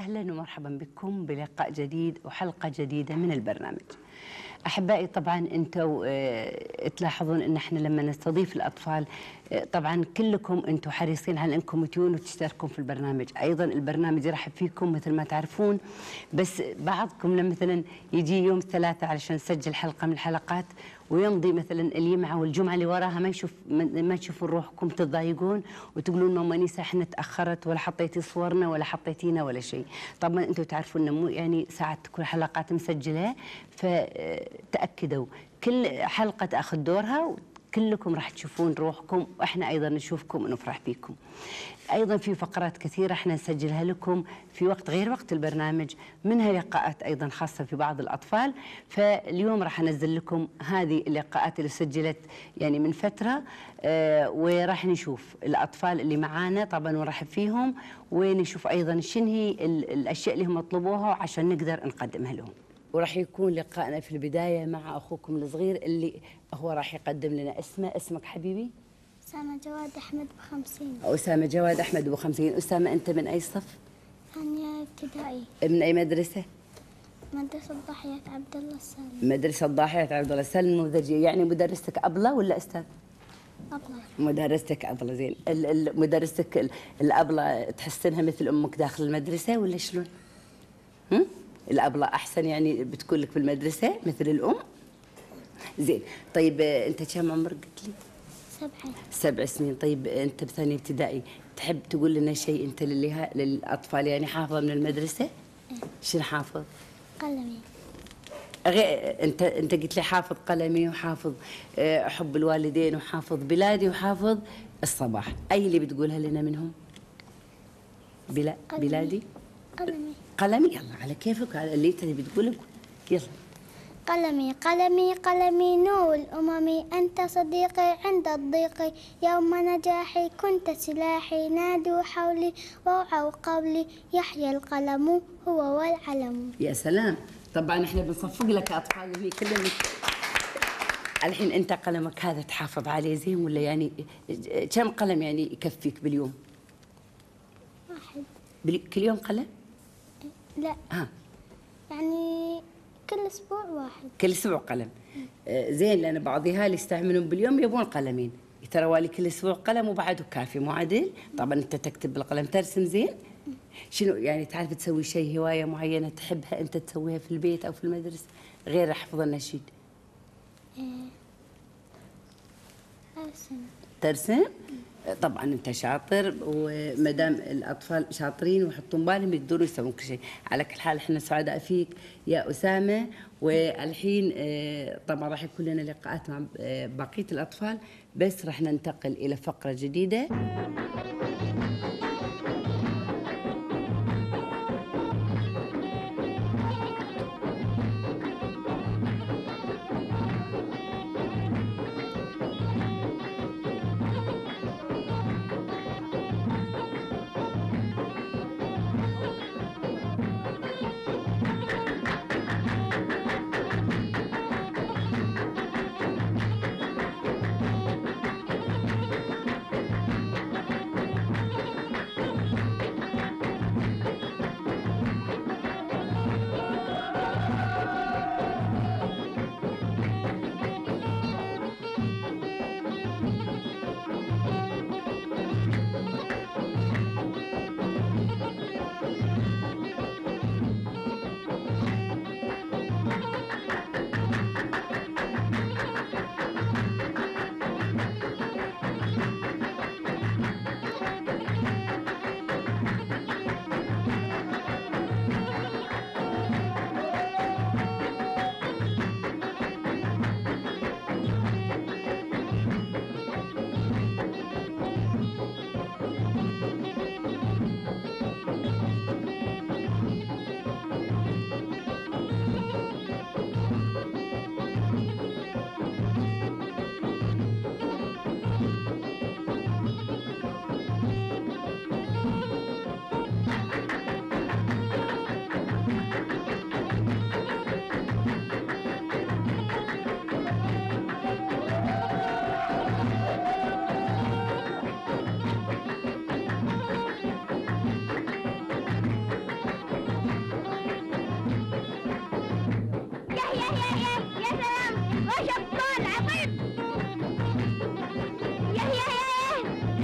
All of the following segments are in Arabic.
أهلا ومرحبا بكم بلقاء جديد وحلقة جديدة من البرنامج. أحبائي، طبعا أنتم تلاحظون أن احنا لما نستضيف الأطفال طبعا كلكم أنتم حريصين على أنكم تجون وتشتركون في البرنامج. أيضا البرنامج يرحب فيكم مثل ما تعرفون، بس بعضكم لما مثلا يجي يوم الثلاثاء علشان نسجل حلقة من الحلقات ويمضي مثلا الجمعة والجمعة اللي وراها ما تشوفون روحكم، تتضايقون وتقولون ماما نيسا احنا تأخرت ولا حطيتي صورنا ولا حطيتينا ولا شيء. طبعا انتم تعرفون انه مو يعني ساعات تكون حلقات مسجلة، فتأكدوا كل حلقة تأخذ دورها، كلكم راح تشوفون روحكم واحنا ايضا نشوفكم ونفرح بيكم. ايضا في فقرات كثيره احنا نسجلها لكم في وقت غير وقت البرنامج، منها لقاءات ايضا خاصه في بعض الاطفال. فاليوم راح انزل لكم هذه اللقاءات اللي سجلت يعني من فتره، وراح نشوف الاطفال اللي معانا طبعا ونرحب فيهم، ونشوف ايضا شنو هي الاشياء اللي هم طلبوها عشان نقدر نقدمها لهم. وراح يكون لقائنا في البدايه مع اخوكم الصغير اللي هو راح يقدم لنا اسمك حبيبي؟ أسامة جواد أحمد ب50. أسامة جواد أحمد ب50. أسامة أنت من أي صف؟ ثانية ابتدائي. من أي مدرسة؟ مدرسة ضاحية عبد الله السالم. مدرسة ضاحية عبد الله السالم النموذجية. يعني مدرستك أبلة ولا أستاذ؟ أبلة. مدرستك أبلة. زين. مدرستك الأبلة تحسنها مثل أمك داخل المدرسة ولا شلون؟ الأبلة أحسن يعني بتكون لك في المدرسة مثل الأم؟ زين. طيب أنت كم عمرك قلت لي؟ 7 سنين. طيب أنت بثاني ابتدائي، تحب تقول لنا شيء أنت للأطفال يعني حافظة من المدرسة؟ شنو حافظ؟ قلمي. أنت قلت لي حافظ قلمي وحافظ حب الوالدين وحافظ بلادي وحافظ الصباح. أي اللي بتقولها لنا منهم؟ بلادي؟ قلمي. يلا على كيفك، على اللي أنت بتقوله يلا. قلمي قلمي قلمي نور الأمم، أنت صديقي عند الضيق، يوم نجاحي كنت سلاحي، نادوا حولي ووعوا قولي، يحيى القلم هو والعلم. يا سلام. طبعا احنا بنصفق لك أطفال اللي كلهم. الحين أنت قلمك هذا تحافظ عليه زين ولا يعني كم قلم يعني يكفيك باليوم؟ 1. كل يوم قلم؟ لا. يعني كل أسبوع 1. كل أسبوع قلم. زين، لأن بعض الاهالي يستعملون باليوم يبون قلمين. ترى والي كل أسبوع قلم وبعده كافي، مو عدل؟ طبعا أنت تكتب بالقلم. ترسم زين؟ شنو يعني تعرف تسوي شيء هواية معينة تحبها أنت تسويها في البيت أو في المدرسة غير حفظ النشيد؟ ترسم؟ طبعا انت شاطر، ومدام الاطفال شاطرين ويحطون بالهم يقدرون يسوون كل شيء. على كل حال احنا سعداء فيك يا اسامه. والحين طبعا راح يكون لنا لقاءات مع بقيه الاطفال، بس راح ننتقل الى فقره جديده.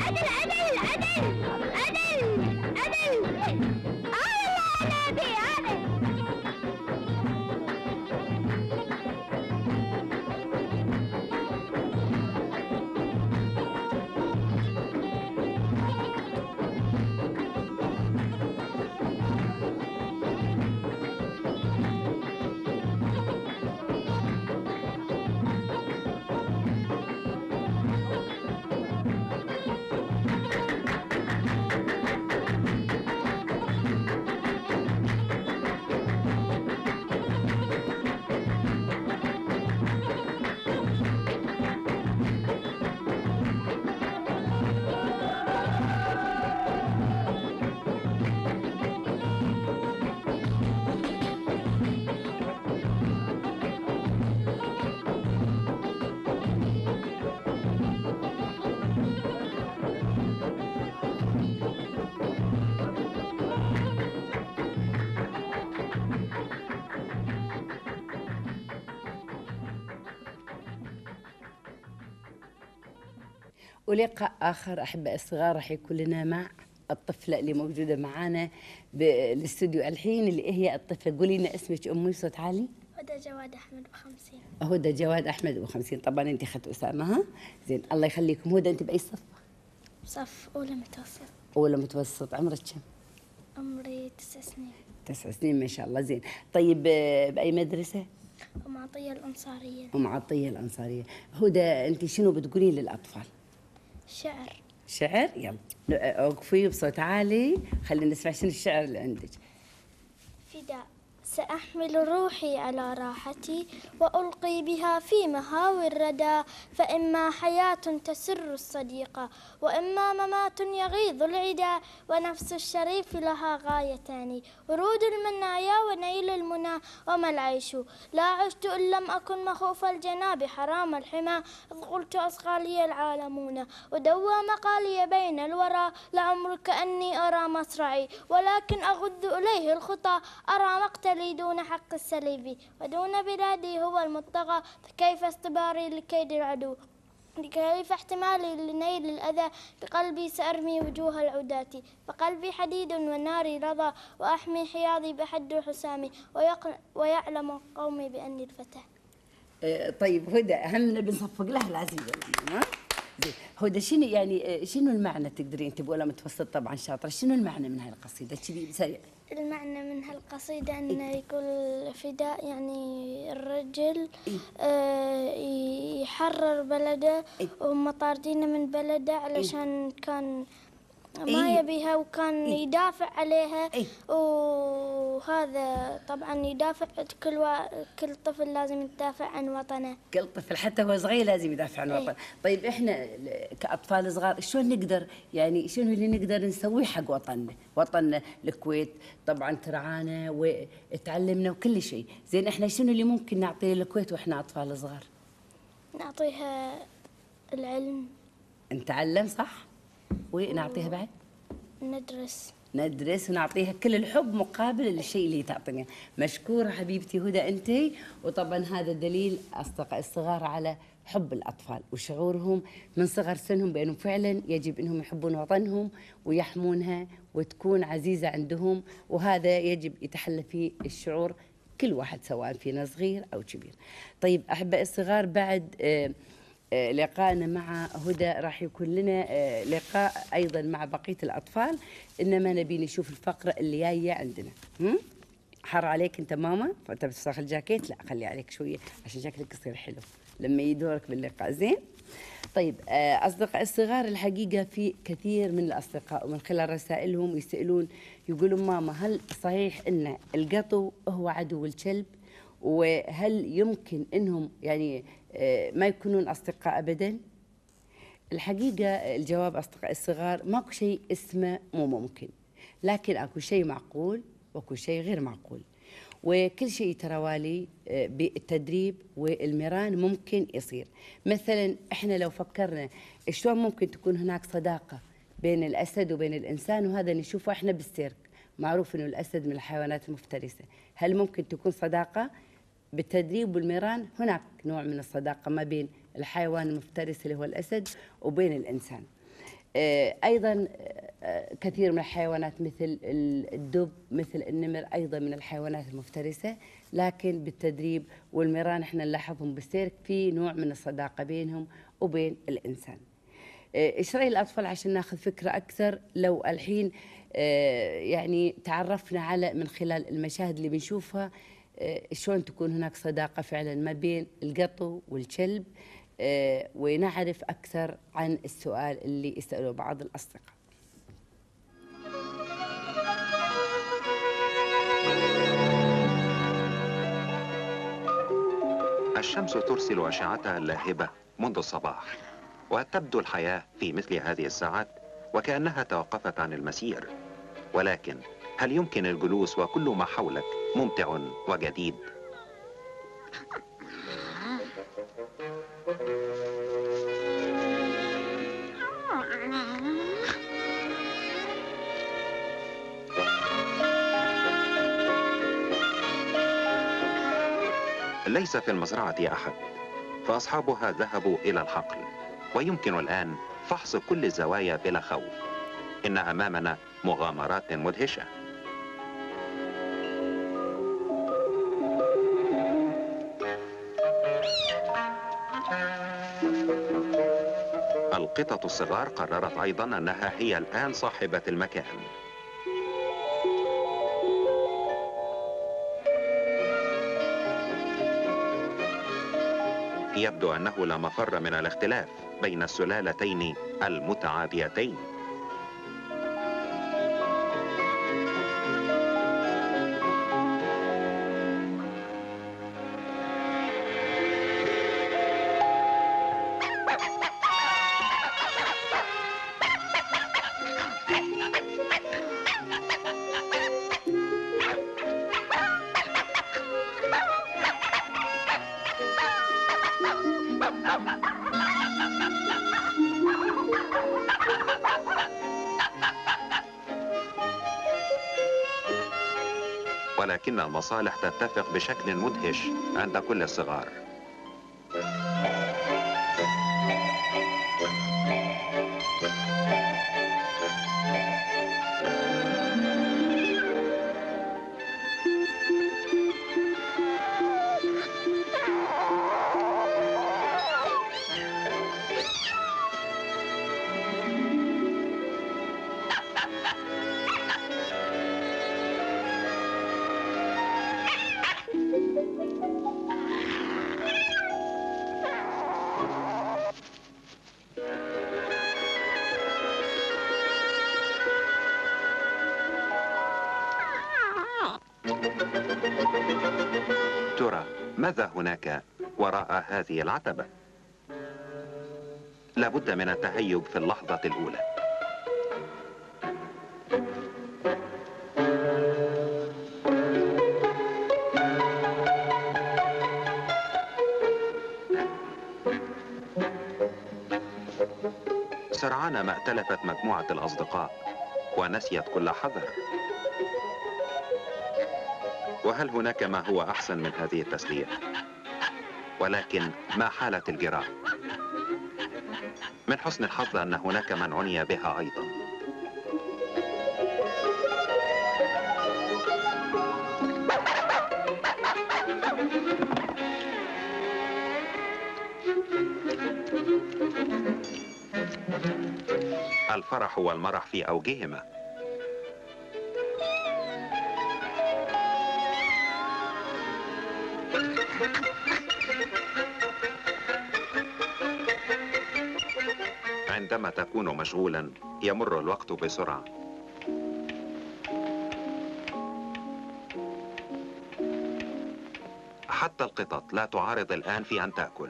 ولقاء آخر أحباء الصغار راح يكون لنا مع الطفلة اللي موجودة معانا بالاستوديو الحين، اللي هي الطفلة. قولي لنا اسمك أمي بصوت عالي. هدى جواد أحمد ب50. هدى جواد أحمد ب50. طبعا أنت أخذت أسامة. ها زين، الله يخليكم. هدى أنت بأي صف؟ صف أولى متوسط. أولى متوسط. عمرك كم؟ عمري 9 سنين. 9 سنين ما شاء الله. زين، طيب بأي مدرسة؟ أم عطية الأنصارية. أم عطية الأنصارية. هدى أنت شنو بتقولين للأطفال؟ شعر. شعر؟ يلا اوقفي بصوت عالي، خلينا نسمع شنو الشعر اللي عندك. فداء. سأحمل روحي على راحتي وألقي بها في مهاوي الردى، فإما حياة تسر الصديقة وإما ممات يغيظ العدا، ونفس الشريف لها غايتان، ورود المنايا ونيل المنى، وما العيش لا عشت إن لم أكن مخوف الجناب حرام الحمى، إذ قلت أصغى لي العالمون ودوى مقالي بين الورى، لعمرك أني أرى مصرعي ولكن أغد إليه الخطى، أرى مقتلي دون حق السليب ودون بلادي هو المطغى، فكيف اصطباري لكيد العدو، كيف احتمالي لنيل الأذى، بقلبي سأرمي وجوه العداة، فقلبي حديد والنار رضى، وأحمي حياضي بحد حسامي، ويعلم قومي بأني الفتى. طيب هدى، همنا بنصفق لها العزيزة. زين، هدى شنو يعني شنو المعنى تقدرين انت بأولى متوسط طبعا شاطرة، شنو المعنى من هاي القصيدة؟ كذي سريع. المعنى من هالقصيدة أنه يقول فداء يعني الرجل يحرر بلده وهم طاردينه من بلده علشان كان ما يبيها وكان يدافع عليها، وهذا طبعا يدافع كل طفل لازم يدافع عن وطنه. كل طفل حتى هو صغير لازم يدافع عن وطنه. طيب احنا كأطفال صغار شلون نقدر يعني شنو اللي نقدر نسويه حق وطننا؟ وطننا الكويت طبعا ترعانا وتعلمنا وكل شيء. زين، احنا شنو اللي ممكن نعطيه للكويت واحنا اطفال صغار؟ نعطيها العلم. نتعلم صح؟ ونعطيها بعد؟ ندرس ونعطيها كل الحب مقابل الشيء اللي تعطينا. مشكورة حبيبتي هدى أنتي. وطبعا هذا دليل أصدقاء الصغار على حب الأطفال وشعورهم من صغر سنهم بأنهم فعلا يجب أنهم يحبون وطنهم ويحمونها وتكون عزيزة عندهم، وهذا يجب يتحلى فيه الشعور كل واحد سواء فينا صغير أو كبير. طيب أحباء الصغار، بعد لقائنا مع هدى راح يكون لنا لقاء أيضا مع بقية الأطفال، إنما نبي نشوف الفقرة اللي جاية عندنا. حر عليك أنت ماما؟ فأنت بتستاخذ الجاكيت؟ لا خلي عليك شوية عشان شكلك يصير حلو لما يدورك باللقاء. زين؟ طيب أصدقاء الصغار، الحقيقة في كثير من الأصدقاء ومن خلال رسائلهم يسألون يقولون ماما هل صحيح أن القطو هو عدو الكلب؟ وهل يمكن أنهم يعني ما يكونون أصدقاء أبداً؟ الحقيقة الجواب أصدقاء الصغار ماكو شيء اسمه مو ممكن، لكن أكو شيء معقول وأكو شيء غير معقول، وكل شيء ترى والي بالتدريب والمران ممكن يصير. مثلا احنا لو فكرنا شلون ممكن تكون هناك صداقة بين الأسد وبين الإنسان، وهذا نشوفه احنا بالسيرك، معروف انه الأسد من الحيوانات المفترسة، هل ممكن تكون صداقة؟ بالتدريب والمران هناك نوع من الصداقة ما بين الحيوان المفترس اللي هو الأسد وبين الإنسان. أيضا كثير من الحيوانات مثل الدب مثل النمر أيضا من الحيوانات المفترسة، لكن بالتدريب والمران احنا نلاحظهم بالسير في نوع من الصداقة بينهم وبين الإنسان. ايش رأي الأطفال عشان ناخذ فكرة أكثر لو الحين يعني تعرفنا على من خلال المشاهد اللي بنشوفها شلون تكون هناك صداقة فعلا ما بين القطو والكلب، ونعرف أكثر عن السؤال اللي يسألوا بعض الأصدقاء. الشمس ترسل أشعتها اللاهبة منذ الصباح، وتبدو الحياة في مثل هذه الساعات وكأنها توقفت عن المسير. ولكن هل يمكن الجلوس وكل ما حولك ممتع وجديد؟ ليس في المزرعة أحد، فأصحابها ذهبوا إلى الحقل، ويمكن الآن فحص كل الزوايا بلا خوف. إن أمامنا مغامرات مدهشة. القطط الصغار قررت أيضا أنها هي الآن صاحبة المكان. يبدو أنه لا مفر من الاختلاف بين السلالتين المتعاديتين. ولكن المصالح تتفق بشكل مدهش عند كل الصغار. ترى ماذا هناك وراء هذه العتبة؟ لابد من التهيب في اللحظة الأولى. سرعان ما ائتلفت مجموعة الأصدقاء ونسيت كل حذر. وهل هناك ما هو أحسن من هذه التسلية؟ ولكن ما حالة الجراح؟ من حسن الحظ أن هناك من عني بها أيضا. الفرح والمرح في أوجهما. عندما تكون مشغولا يمر الوقت بسرعة. حتى القطط لا تعارض الآن في أن تأكل.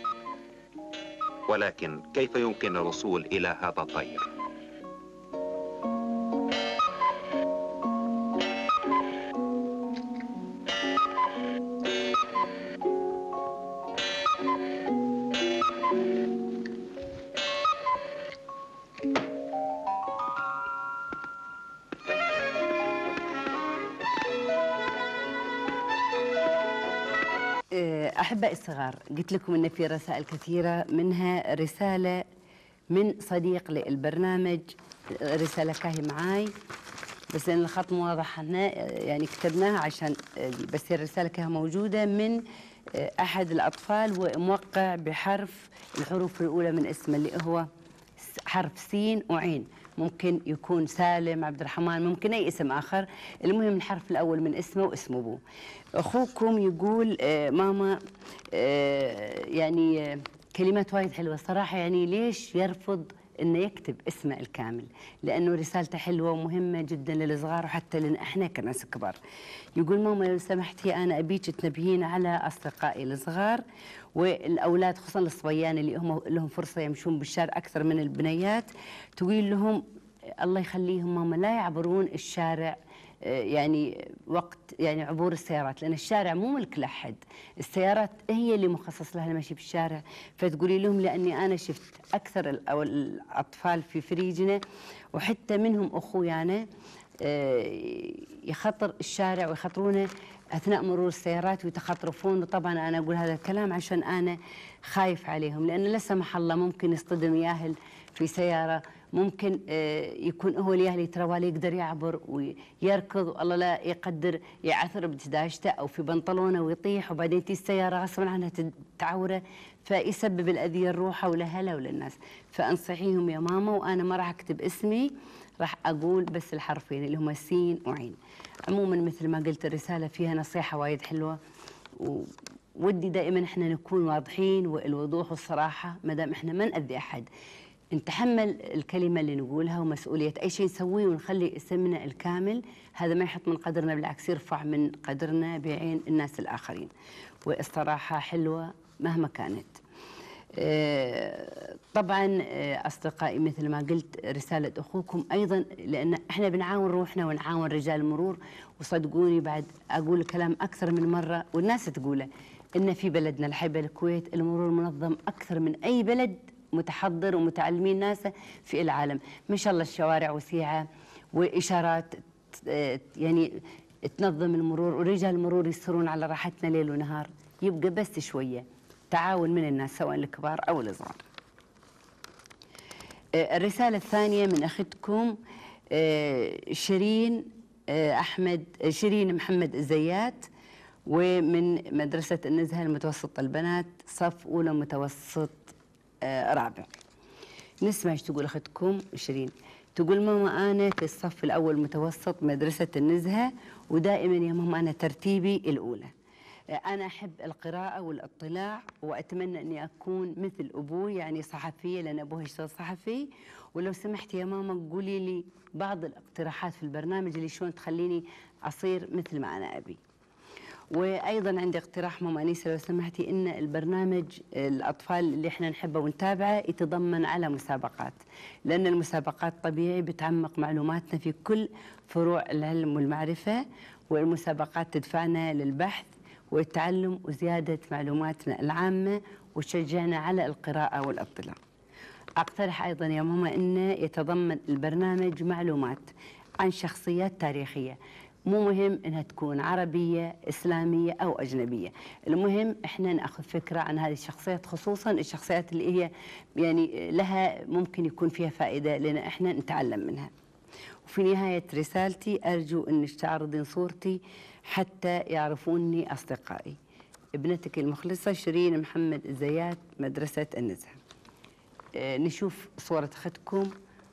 ولكن كيف يمكن الوصول إلى هذا الطير؟ أحبائي الصغار، قلت لكم أن في رسائل كثيرة، منها رسالة من صديق للبرنامج. رسالة كاهي معاي بس لأن الخط مو واضح يعني كتبناها عشان بس الرسالة كاهي موجودة من أحد الأطفال وموقع بحرف الحروف الأولى من اسمه اللي هو حرف سين وعين. ممكن يكون سالم، عبد الرحمن، ممكن أي اسم آخر، المهم الحرف الأول من اسمه واسم أبوه. أخوكم يقول ماما يعني كلمات وايد حلوة صراحة، يعني ليش يرفض انه يكتب اسمه الكامل؟ لانه رسالته حلوه ومهمه جدا للصغار وحتى لنا احنا كناس كبار. يقول ماما لو سمحتي انا ابيك تنبهين على اصدقائي الصغار والاولاد خصوصا الصبيان اللي هم لهم فرصه يمشون بالشارع اكثر من البنيات، تقول لهم الله يخليهم ماما لا يعبرون الشارع يعني وقت يعني عبور السيارات، لأن الشارع مو ملك لأحد، السيارات هي اللي مخصص لها المشي في الشارع. فتقولي لهم لأني أنا شفت أكثر الأطفال في فريجنا وحتى منهم أخوي أنا يخطر الشارع ويخطرونه أثناء مرور السيارات ويتخطرفون. وطبعا أنا أقول هذا الكلام عشان أنا خايف عليهم، لأن لا سمح الله ممكن يصطدم ياهل في سيارة، ممكن يكون هو الياهلي ترى ولا يقدر يعبر ويركض والله لا يقدر يعثر بدشداشته او في بنطلونه ويطيح وبعدين تيجي السياره غصبا عنها تعوره فيسبب الاذيه لروحه ولهلا وللناس. فانصحيهم يا ماما، وانا ما راح اكتب اسمي، راح اقول بس الحرفين اللي هما سين وعين. عموما مثل ما قلت الرساله فيها نصيحه وايد حلوه، ودي دائما احنا نكون واضحين، والوضوح والصراحه ما دام احنا ما ناذي احد نتحمل الكلمة اللي نقولها ومسؤولية أي شيء نسويه ونخلي اسمنا الكامل. هذا ما يحط من قدرنا، بالعكس يرفع من قدرنا بعين الناس الآخرين، والصراحة حلوة مهما كانت. طبعا أصدقائي مثل ما قلت رسالة أخوكم أيضا، لأن احنا بنعاون روحنا ونعاون رجال المرور، وصدقوني بعد أقول الكلام أكثر من مرة والناس تقوله، إن في بلدنا الحبة الكويت المرور منظم أكثر من أي بلد متحضر ومتعلمين ناسه في العالم. ما شاء الله الشوارع وسيعة وإشارات يعني تنظم المرور، ورجال المرور يسرون على راحتنا ليل ونهار. يبقى بس شوية تعاون من الناس سواء الكبار أو الصغار. الرسالة الثانية من أختكم شيرين محمد الزيات، ومن مدرسة النزهة المتوسط البنات صف أولى متوسط رابع. نسمع ايش تقول اختكم شيرين. تقول ماما انا في الصف الاول متوسط مدرسه النزهه، ودائما يا ماما انا ترتيبي الاولى. انا احب القراءه والاطلاع، واتمنى اني اكون مثل ابوي يعني صحفيه، لان ابوي يشتغل صحفي. ولو سمحتي يا ماما قولي لي بعض الاقتراحات في البرنامج اللي شلون تخليني اصير مثل ما انا ابي. وايضا عندي اقتراح ماما انيسه لو سمحتي، ان البرنامج الاطفال اللي احنا نحبه ونتابعه يتضمن على مسابقات، لان المسابقات طبيعي بتعمق معلوماتنا في كل فروع العلم والمعرفه، والمسابقات تدفعنا للبحث والتعلم وزياده معلوماتنا العامه وتشجعنا على القراءه والاطلاع. اقترح ايضا يا ماما انه يتضمن البرنامج معلومات عن شخصيات تاريخيه، مو مهم انها تكون عربيه اسلاميه او اجنبيه، المهم احنا ناخذ فكره عن هذه الشخصيات، خصوصا الشخصيات اللي هي يعني لها ممكن يكون فيها فائده لنا احنا نتعلم منها. وفي نهايه رسالتي ارجو انك تعرضين صورتي حتى يعرفوني اصدقائي. ابنتك المخلصه شيرين محمد الزيات مدرسه النزهه. نشوف صوره اختكم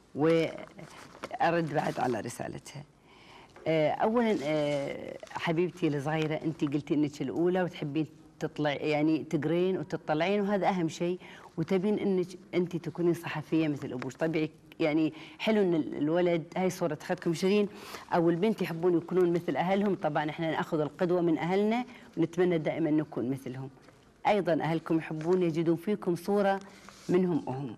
وارد بعد على رسالتها. اولا حبيبتي الصغيره، انت قلتي انك الاولى وتحبين تطلع يعني تقرين وتطلعين، وهذا اهم شيء، وتبين انك انت تكونين صحفيه مثل ابوك. طبيعي يعني حلو ان الولد، هاي صوره اختكم شيرين، او البنت يحبون يكونون مثل اهلهم. طبعا احنا ناخذ القدوه من اهلنا ونتمنى دائما نكون مثلهم. ايضا اهلكم يحبون يجدون فيكم صوره منهم وهم.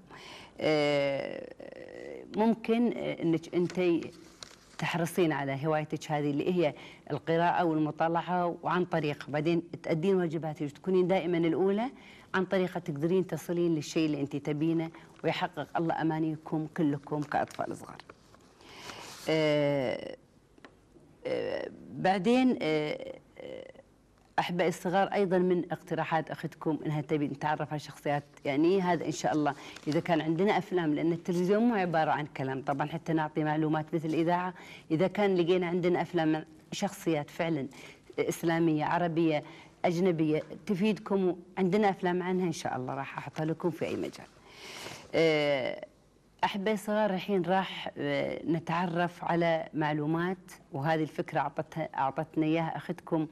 ممكن انك انت تحرصين على هوايتك هذه اللي هي القراءة والمطالعة، وعن طريق بعدين تأدين واجباتك وتكونين دائما الأولى، عن طريقة تقدرين تصلين للشيء اللي أنت تبينه، ويحقق الله أمانيكم كلكم كأطفال صغار. بعدين أحبائي الصغار أيضا من اقتراحات أختكم أنها تبي نتعرف على شخصيات، يعني هذا إن شاء الله إذا كان عندنا أفلام، لأن التلفزيون مو عبارة عن كلام طبعا حتى نعطي معلومات مثل الإذاعة. إذا كان لقينا عندنا أفلام شخصيات فعلا إسلامية عربية أجنبية تفيدكم، عندنا أفلام عنها إن شاء الله راح أحطها لكم في أي مجال. أحبائي الصغار الحين راح نتعرف على معلومات، وهذه الفكرة أعطتنا إياها أختكم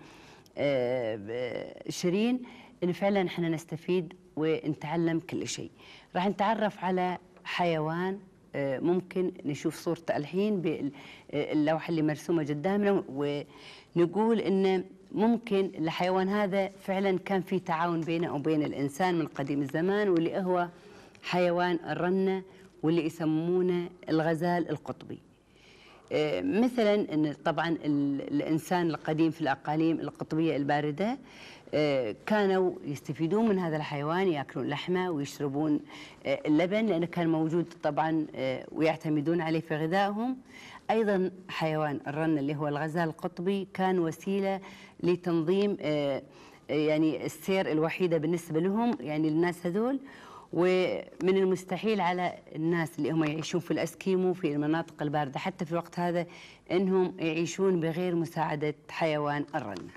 شيرين، إن فعلا إحنا نستفيد ونتعلم كل شيء. راح نتعرف على حيوان ممكن نشوف صورته الحين باللوحة اللي مرسومة قدامنا، ونقول إن ممكن الحيوان هذا فعلا كان في تعاون بينه وبين الإنسان من قديم الزمان، واللي هو حيوان الرنة، واللي يسمونه الغزال القطبي. مثلا إن طبعا الإنسان القديم في الأقاليم القطبية الباردة كانوا يستفيدون من هذا الحيوان، يأكلون لحمه ويشربون اللبن لأنه كان موجود طبعا ويعتمدون عليه في غذائهم. أيضا حيوان الرنة اللي هو الغزال القطبي كان وسيلة لتنظيم يعني السير الوحيدة بالنسبة لهم، يعني الناس هذول. ومن المستحيل على الناس اللي هم يعيشون في الأسكيمو في المناطق الباردة حتى في الوقت هذا أنهم يعيشون بغير مساعدة حيوان الرنة.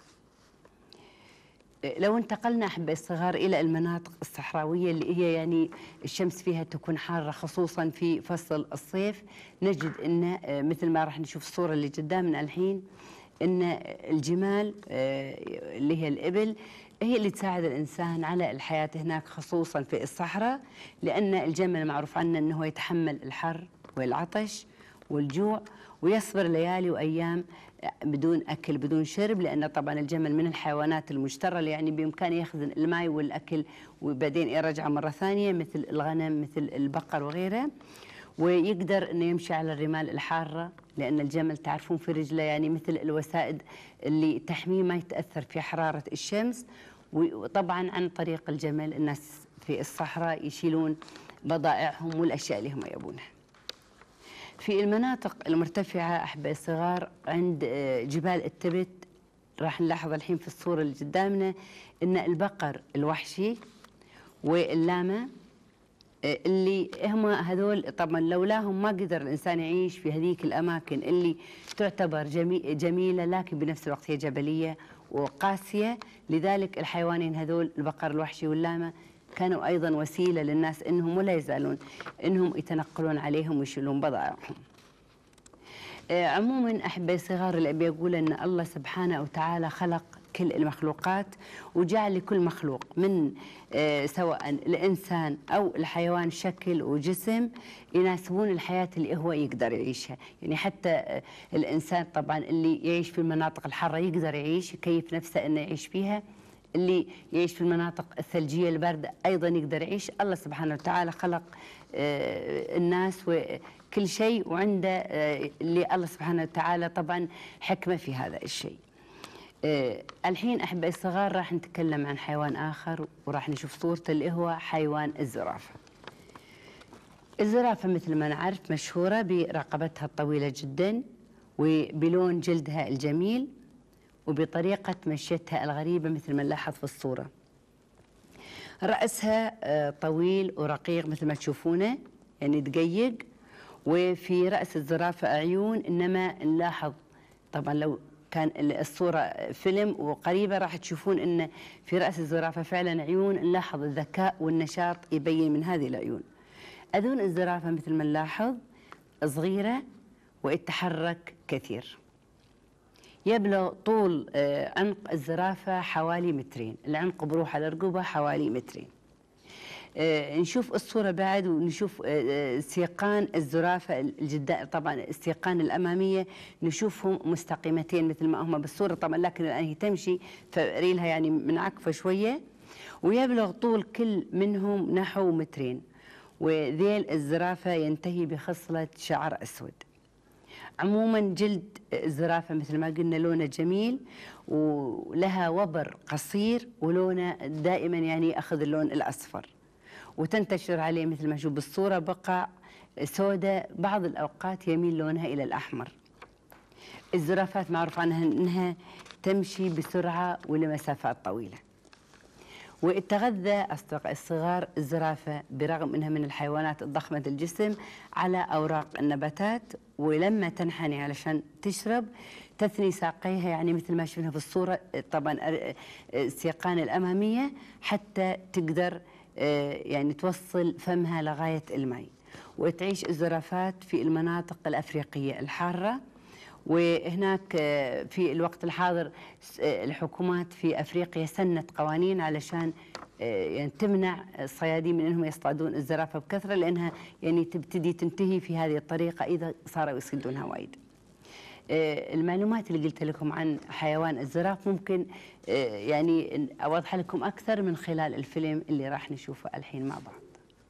لو انتقلنا أحبائي الصغار إلى المناطق الصحراوية اللي هي يعني الشمس فيها تكون حارة خصوصا في فصل الصيف، نجد أن مثل ما راح نشوف الصورة اللي قدامنا الحين أن الجمال اللي هي الإبل هي اللي تساعد الإنسان على الحياة هناك خصوصا في الصحراء، لأن الجمل معروف عنه أنه يتحمل الحر والعطش والجوع ويصبر ليالي وأيام بدون أكل بدون شرب، لأن طبعا الجمل من الحيوانات المجترة اللي يعني بإمكانه يخزن الماء والأكل وبعدين يرجع مرة ثانية مثل الغنم مثل البقر وغيره، ويقدر أنه يمشي على الرمال الحارة، لأن الجمل تعرفون في رجله يعني مثل الوسائد اللي تحميه ما يتأثر في حرارة الشمس. وطبعا عن طريق الجمل الناس في الصحراء يشيلون بضائعهم والأشياء اللي هم يبونها. في المناطق المرتفعة أحبائي الصغار عند جبال التبت راح نلاحظ الحين في الصورة اللي قدامنا إن البقر الوحشي واللامة اللي هم هذول طبعا لولاهم ما قدر الإنسان يعيش في هذيك الأماكن اللي تعتبر جميلة لكن بنفس الوقت هي جبلية وقاسية. لذلك الحيوانين هذول البقر الوحشي واللامة كانوا أيضا وسيلة للناس إنهم ولا يزالون إنهم يتنقلون عليهم ويشيلون بضائعهم. عموما أحبائي الصغار اللي أبي أقول أن الله سبحانه وتعالى خلق كل المخلوقات وجعل لكل مخلوق من سواء الإنسان أو الحيوان شكل وجسم يناسبون الحياة اللي هو يقدر يعيشها. يعني حتى الإنسان طبعا اللي يعيش في المناطق الحارة يقدر يعيش يكيف نفسه أنه يعيش فيها، اللي يعيش في المناطق الثلجية الباردة أيضا يقدر يعيش. الله سبحانه وتعالى خلق الناس وكل شيء وعنده اللي الله سبحانه وتعالى طبعا حكمة في هذا الشيء. الحين أحبائي الصغار راح نتكلم عن حيوان آخر وراح نشوف صورته اللي هو حيوان الزرافة. الزرافة مثل ما نعرف مشهورة برقبتها الطويلة جدا وبلون جلدها الجميل وبطريقة مشيتها الغريبة مثل ما نلاحظ في الصورة. رأسها طويل ورقيق مثل ما تشوفونه يعني دقيق، وفي رأس الزرافة عيون، إنما نلاحظ طبعا لو كان الصورة فيلم وقريبة راح تشوفون إن في رأس الزرافة فعلا عيون، نلاحظ الذكاء والنشاط يبين من هذه العيون. أذون الزرافة مثل ما نلاحظ صغيرة وتتحرك كثير. يبلغ طول عنق الزرافة حوالي مترين، العنق بروح على الرقبة حوالي مترين. نشوف الصورة بعد ونشوف سيقان الزرافة الجداء، طبعا السيقان الأمامية نشوفهم مستقيمتين مثل ما هم بالصورة طبعا، لكن الآن هي تمشي فريلها يعني منعكفة شوية. ويبلغ طول كل منهم نحو مترين، وذيل الزرافة ينتهي بخصلة شعر أسود. عموما جلد الزرافة مثل ما قلنا لونه جميل ولها وبر قصير ولونه دائما يعني أخذ اللون الأصفر، وتنتشر عليه مثل ما نشوف بالصورة بقع سوداء، بعض الأوقات يميل لونها إلى الأحمر. الزرافات معروف عنها أنها تمشي بسرعة ولمسافات طويلة. وتغذى أصدقاء الصغار الزرافة برغم أنها من الحيوانات الضخمة الجسم على أوراق النباتات، ولما تنحني علشان تشرب تثني ساقيها، يعني مثل ما شفنا في الصورة طبعا السيقان الأمامية، حتى تقدر يعني توصل فمها لغاية الماء. وتعيش الزرافات في المناطق الأفريقية الحارة، وهناك في الوقت الحاضر الحكومات في أفريقيا سنت قوانين علشان يعني تمنع الصيادين من أنهم يصطادون الزرافة بكثرة، لأنها يعني تبتدي تنتهي في هذه الطريقة إذا صاروا يصيدونها وايد. المعلومات اللي قلت لكم عن حيوان الزراف ممكن يعني أوضح لكم أكثر من خلال الفيلم اللي راح نشوفه الحين مع بعض.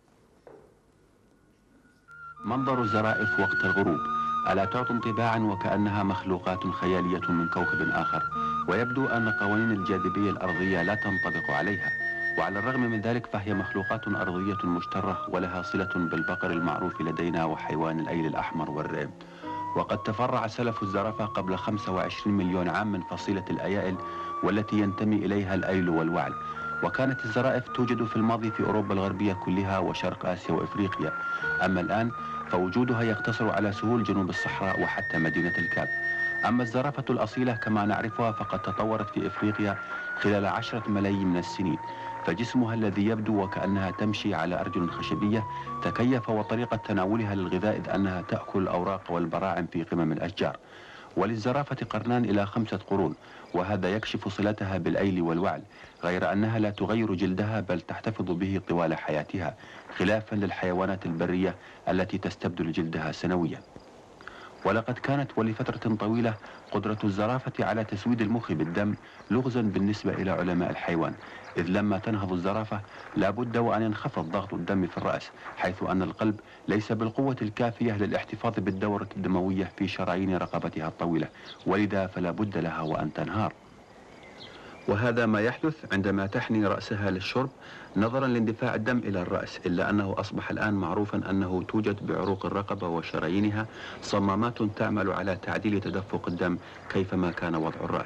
منظر الزرائف وقت الغروب ألا تعطي انطباعا وكأنها مخلوقات خيالية من كوكب آخر، ويبدو أن قوانين الجاذبية الأرضية لا تنطبق عليها، وعلى الرغم من ذلك فهي مخلوقات أرضية مشترة ولها صلة بالبقر المعروف لدينا وحيوان الأيل الأحمر والريم. وقد تفرع سلف الزرافة قبل 25 مليون عام من فصيلة الأيائل والتي ينتمي إليها الأيل والوعل، وكانت الزرائف توجد في الماضي في أوروبا الغربية كلها وشرق آسيا وإفريقيا، أما الآن فوجودها يقتصر على سهول جنوب الصحراء وحتى مدينة الكاب. أما الزرافة الأصيلة كما نعرفها فقد تطورت في إفريقيا خلال 10 ملايين من السنين، فجسمها الذي يبدو وكأنها تمشي على أرجل خشبية تكيف، وطريقة تناولها للغذاء إذ أنها تأكل الأوراق والبراعم في قمم الأشجار. وللزرافة قرنان إلى 5 قرون، وهذا يكشف صلتها بالأيل والوعل، غير أنها لا تغير جلدها بل تحتفظ به طوال حياتها، خلافا للحيوانات البرية التي تستبدل جلدها سنويا. ولقد كانت ولفترة طويلة قدرة الزرافة على تسويد المخ بالدم لغزا بالنسبة إلى علماء الحيوان، إذ لما تنهض الزرافة لا بد وأن ينخفض ضغط الدم في الرأس، حيث أن القلب ليس بالقوة الكافية للاحتفاظ بالدورة الدموية في شرايين رقبتها الطويلة، ولذا فلا بد لها وأن تنهار. وهذا ما يحدث عندما تحني رأسها للشرب نظرا لاندفاع الدم إلى الرأس، إلا أنه أصبح الآن معروفا أنه توجد بعروق الرقبة وشرايينها صمامات تعمل على تعديل تدفق الدم كيفما كان وضع الرأس.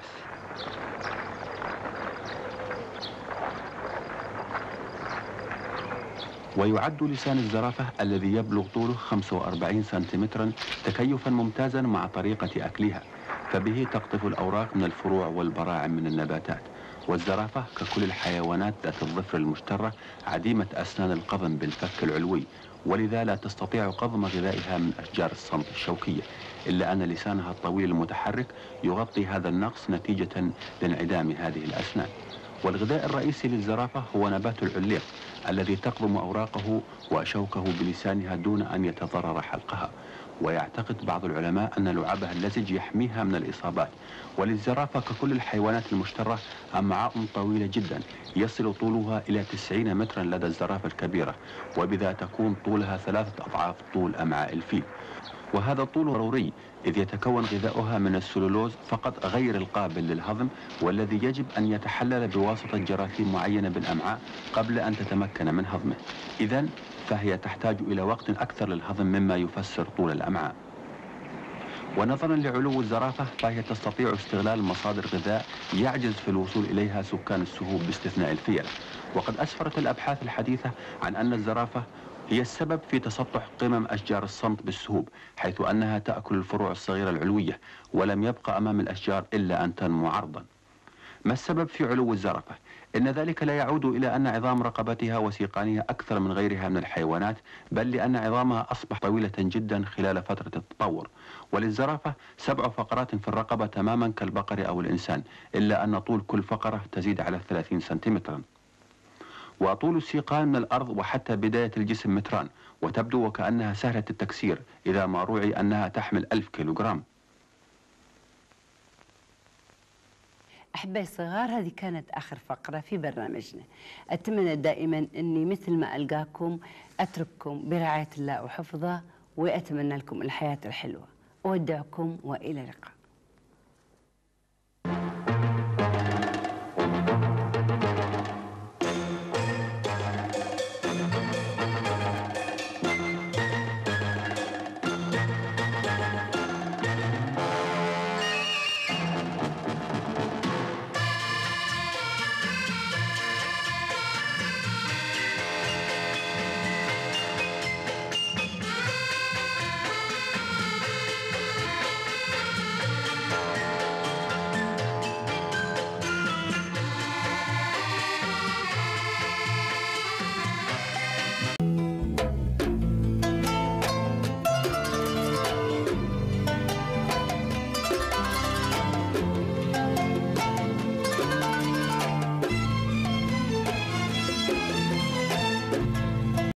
ويعد لسان الزرافة الذي يبلغ طوله 45 سنتيمترا تكيفا ممتازا مع طريقة أكلها، فبه تقطف الأوراق من الفروع والبراعم من النباتات. والزرافة ككل الحيوانات ذات الظفر المشترة عديمة أسنان القضم بالفك العلوي، ولذا لا تستطيع قضم غذائها من أشجار الصمت الشوكية، إلا أن لسانها الطويل المتحرك يغطي هذا النقص نتيجة لانعدام هذه الأسنان. والغذاء الرئيسي للزرافة هو نبات العليق الذي تقضم أوراقه وشوكه بلسانها دون أن يتضرر حلقها. ويعتقد بعض العلماء أن لعابها اللزج يحميها من الإصابات. وللزرافة ككل الحيوانات المشترة أمعاء طويلة جدا يصل طولها إلى 90 مترا لدى الزرافة الكبيرة، وبذا تكون طولها 3 أضعاف طول أمعاء الفيل. وهذا الطول ضروري إذ يتكون غذاؤها من السلولوز فقط غير القابل للهضم، والذي يجب أن يتحلل بواسطة جراثيم معينة بالأمعاء قبل أن تتمكن من هضمه. إذن فهي تحتاج إلى وقت أكثر للهضم مما يفسر طول الأمعاء. ونظرا لعلو الزرافة فهي تستطيع استغلال مصادر غذاء يعجز في الوصول إليها سكان السهوب باستثناء الفيلة. وقد أسفرت الأبحاث الحديثة عن أن الزرافة هي السبب في تسطح قمم أشجار الصمت بالسهوب، حيث أنها تأكل الفروع الصغيرة العلوية ولم يبقى أمام الأشجار إلا أن تنمو عرضا. ما السبب في علو الزرافة؟ إن ذلك لا يعود إلى أن عظام رقبتها وسيقانها أكثر من غيرها من الحيوانات، بل لأن عظامها أصبح طويلة جدا خلال فترة التطور. وللزرافة 7 فقرات في الرقبة تماما كالبقر أو الإنسان، إلا أن طول كل فقرة تزيد على 30 سنتيمترا. وطول السيقان من الأرض وحتى بداية الجسم متران، وتبدو وكأنها سهلة التكسير إذا ما روعي أنها تحمل 1000 كيلوغرام. أحبائي الصغار، هذه كانت آخر فقرة في برنامجنا. أتمنى دائما أني مثل ما ألقاكم أترككم برعاية الله وحفظه، وأتمنى لكم الحياة الحلوة. أودعكم وإلى اللقاء.